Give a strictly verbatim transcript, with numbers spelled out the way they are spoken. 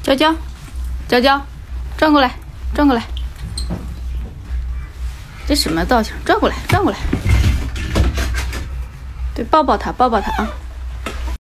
娇娇，娇娇，转过来，转过来。这什么造型？转过来，转过来。对，抱抱它，抱抱它啊！